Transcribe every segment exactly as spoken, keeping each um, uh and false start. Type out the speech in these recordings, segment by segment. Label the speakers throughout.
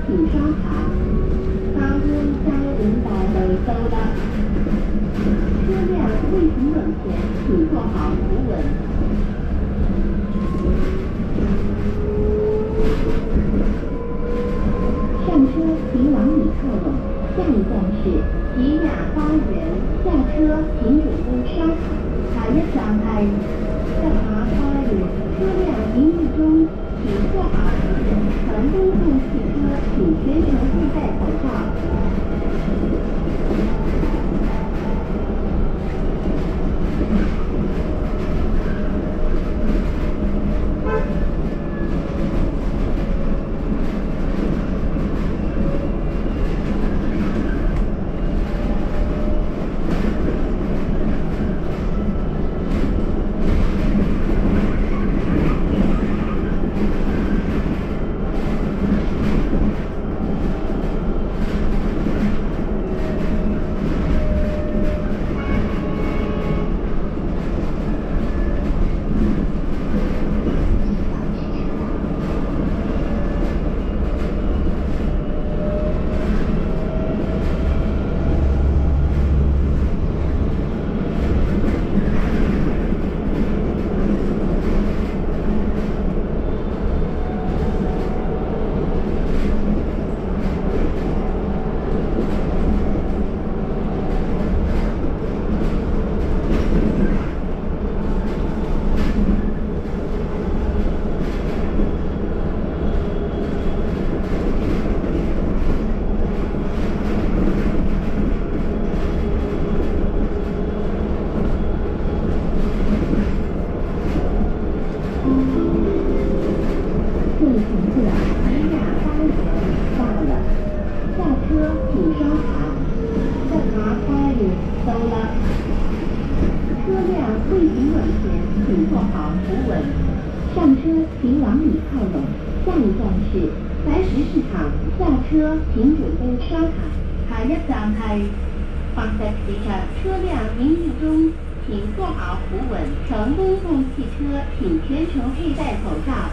Speaker 1: 请刷卡。八分将引导回收的。车辆未停稳前，请做好扶稳。上车请往里靠拢。下一站是吉雅花园，下车请准备刷卡。卡一上係日馬花園，車輛營運中，請做好扶穩。乘公共汽車請全程佩戴口罩。請準備刷卡。下一站係白石市場，車輛營運中，請做好扶穩。乘公共汽車請全程佩戴口罩。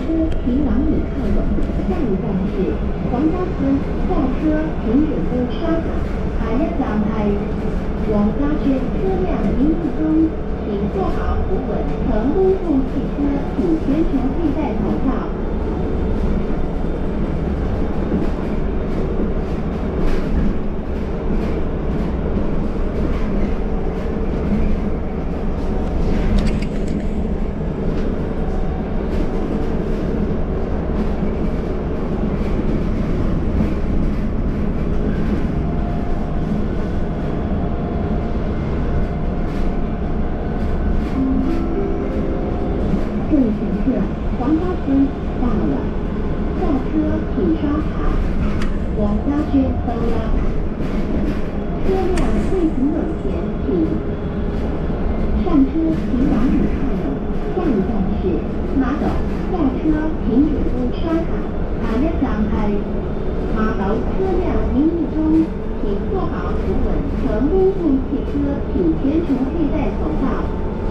Speaker 1: 车停往里靠拢，下一站是黄家村，下车停止部沙场，下一站係黃家村，車輛停入中，請做好扶穩乘公共汽車，請全程佩戴口罩。各位乘客，黄家村到了，下车请刷卡。黄家村到了，车辆未停稳前请上车请往里靠拢，下一站是馬島，下車停止部刷卡，下一站係馬島，車輛停入中，請做好扶穩乘公共汽車，請全程佩戴口罩。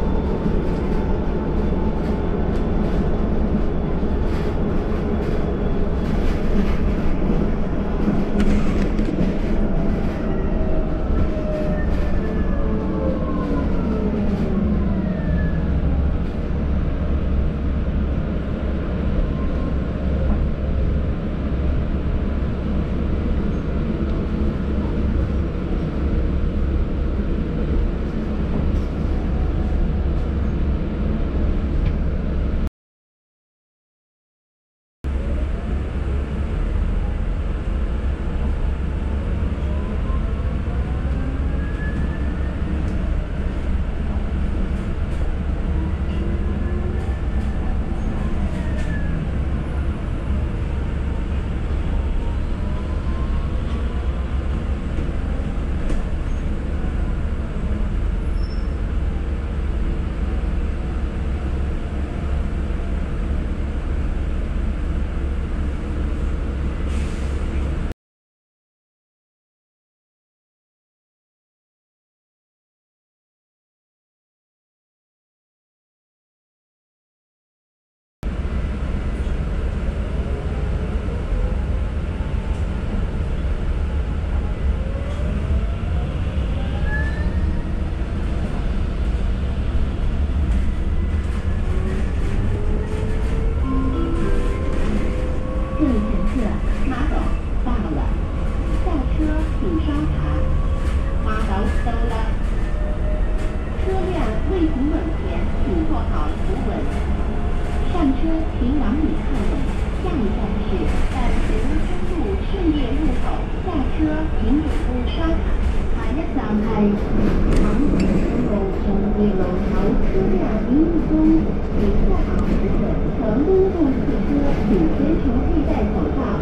Speaker 1: 各位乘客，馬島到了，下車請刷卡。馬島到了，車輛未停穩前請做好扶穩。上車請往里靠拢，下一站是在北乌山路胜业路口，下車停止部刷卡，下一站係長北路勝業路口，車輛停入中，請做好扶穩乘公共汽車，請全程佩戴口罩。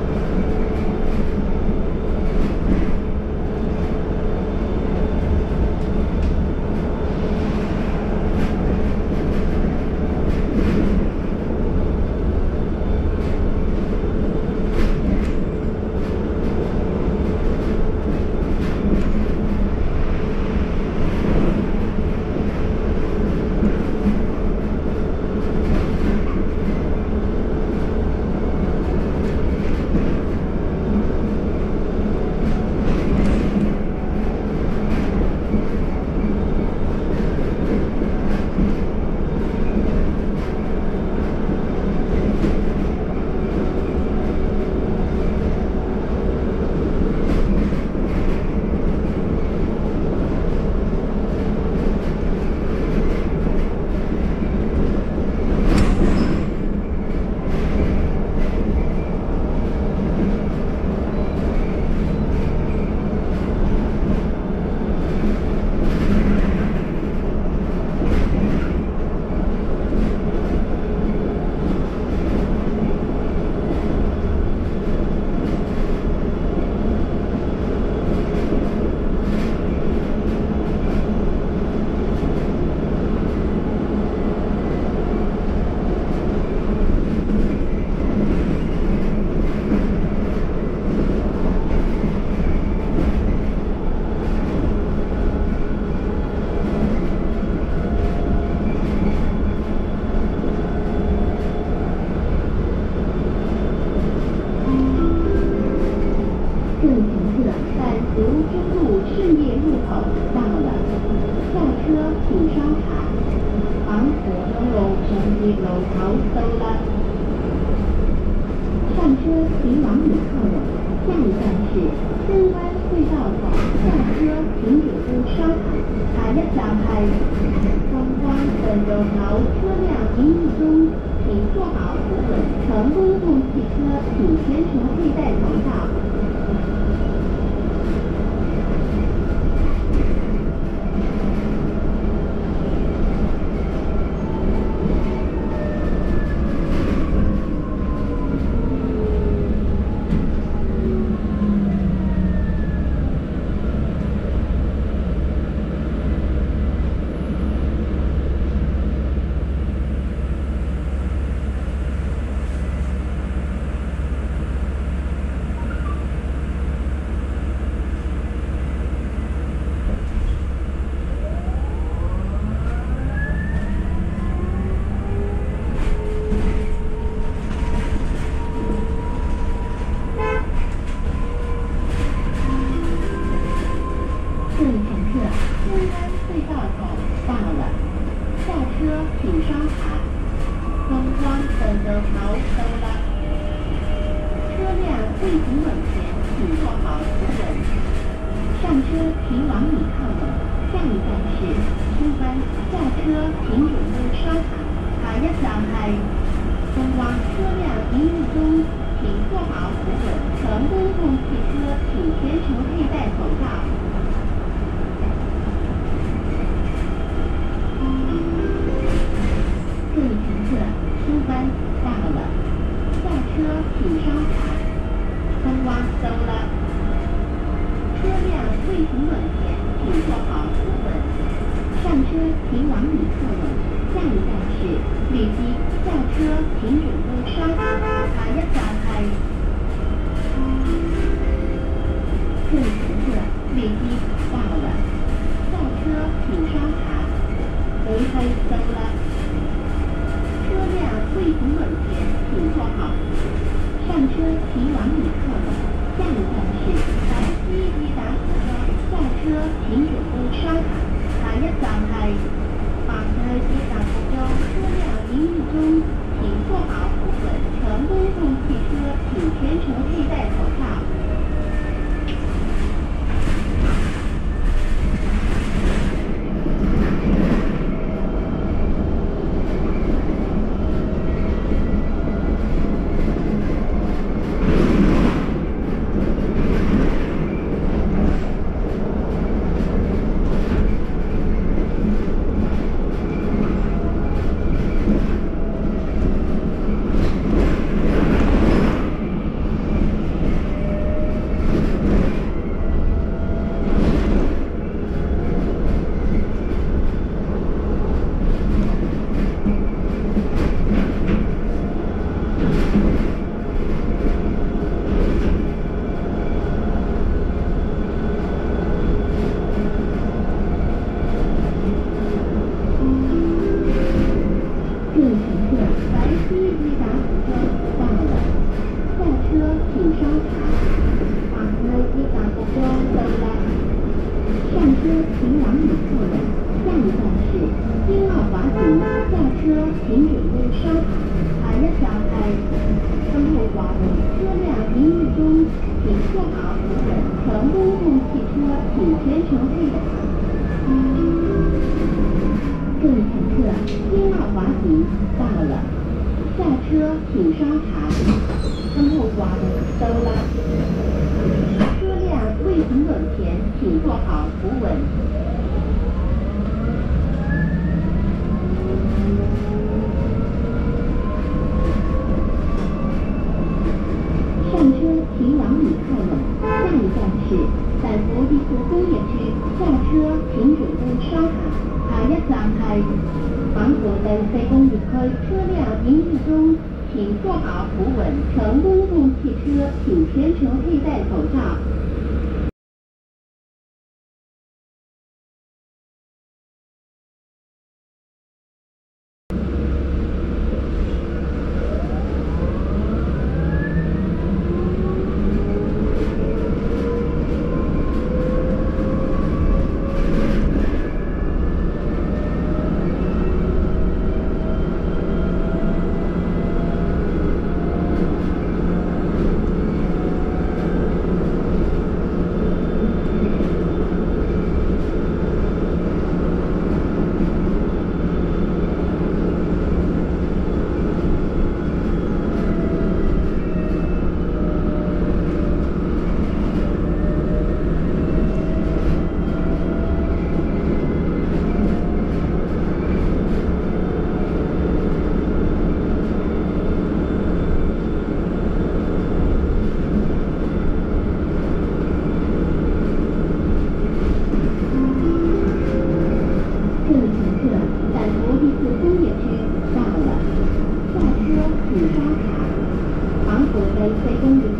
Speaker 1: 口到了，下车请刷卡。往河东路上街路口到了，上车请往里靠拢。下一站是深湾隧道口，下车请止步刷卡。下一站係东关隧道口，车辆营运中，请做好扶稳。乘公共汽车请全程佩戴口罩。各位乘客，深湾隧道口到了，下车请刷卡。东关隧道口到了，车辆未停稳前，请做好扶稳。上车请往里靠拢。下一站是深湾，下车请准备刷卡。下一站係东灣，車輛營運中，請做好扶穩。乘公共汽車請全程佩戴口罩。各位乘客，深灣到了，下車請刷卡。東灣到了，車輛未停穩前，請做好扶穩。上車請往里靠拢。下一站是綠基，下車請準備刷卡。下一站係各位乘客，綠基到了，下車請刷卡。綠基到了。车辆未停稳前，请坐好。上车请往里靠拢。下一站是白溪伊达服裝，下車請準備刷卡。下一站係白溪伊達服裝，車輛營運中，請坐好扶穩。乘公共汽車請全程佩戴口罩。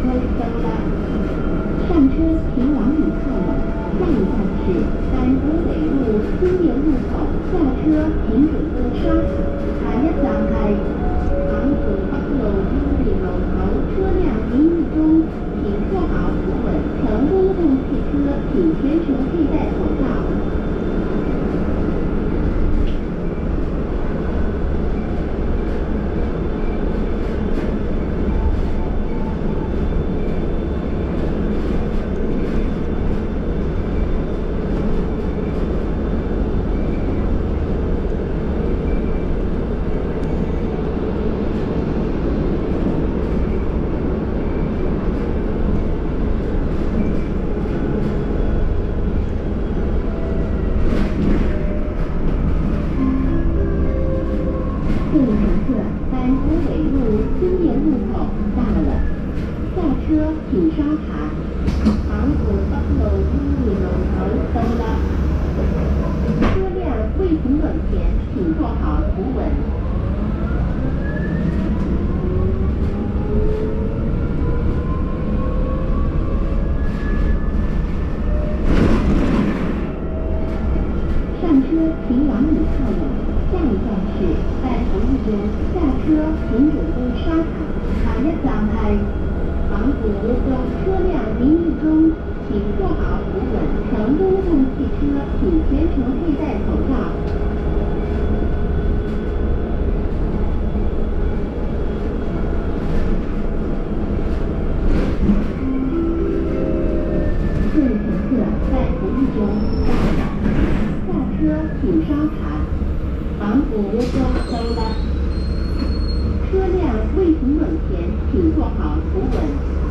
Speaker 1: 推收了。上车请往里靠拢，下一站是丹湖北路新店路口，下车请准备刷卡。下一站係港島北路優連路口，車輛停入中，請坐好扶穩。乘公共汽車請全程佩戴口罩。各位乘客，丹湖北路新店路口到了，下车请刷卡。港島北路優連路口到了，車輛未停穩前，請坐好扶穩。上车请往里靠拢，下一站是在服务中，下车请准备刷卡。下一站係港島中，車輛停入中，請坐好扶穩。乘公共汽車請全程佩戴口罩。各位乘客，在服务中到了，下车请刷卡。港島中到了，車輛未停穩前，請坐好扶穩。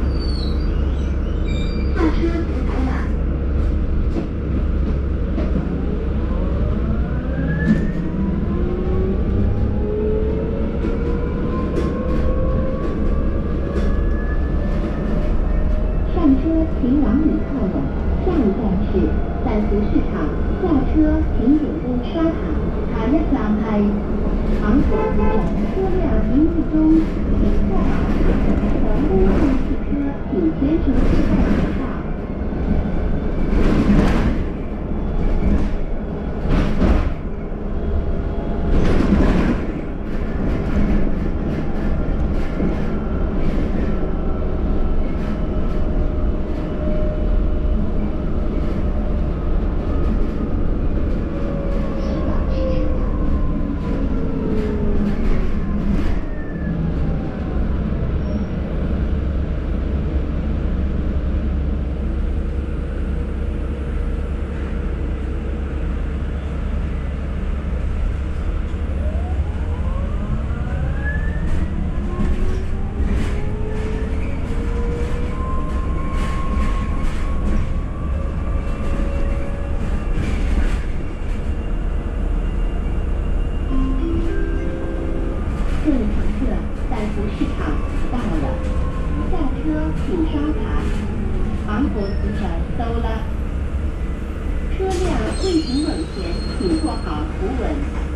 Speaker 1: 下車請睇啦。上車請往里靠拢，下一站是三福市場，下車請準備刷卡。下一站係港島西站，車輛停入中，請坐好扶穩。乘公共汽車請全程佩戴口罩。各位乘客，三福市場到了，下車請刷卡。港島西站到了，車輛未停穩前，請坐好扶穩。